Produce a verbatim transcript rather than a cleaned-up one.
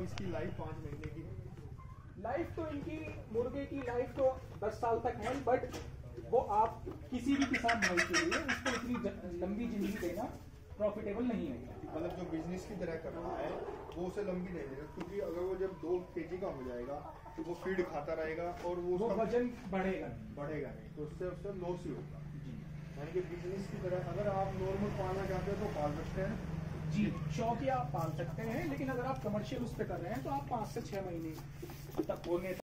इसकी लाइफ पाँच महीने की? लाइफ तो इनकी मुर्गे की लाइफ तो दस साल तक है, बट वो आप किसी भी किसान भाई के लिए उसको इतनी लंबी जिंदगी देना प्रॉफिटेबल नहीं है। मतलब जो बिजनेस की तरह कर रहा है वो उसे लंबी नहीं देगा, क्योंकि अगर वो जब दो केजी का हो जाएगा तो वो फीड खाता रहेगा और वो, वो वजन बढ़ेगा नहीं बढ़ेगा नहीं, तो उससे उससे लॉस ही होगा। यानी कि बिजनेस की तरह अगर आप नॉर्मल पालना चाहते हो तो पाल सकते हैं जी, शौकिया आप पाल सकते हैं, लेकिन अगर आप कमर्शियल उस पर कर रहे हैं तो आप पाँच से छह महीने तक होने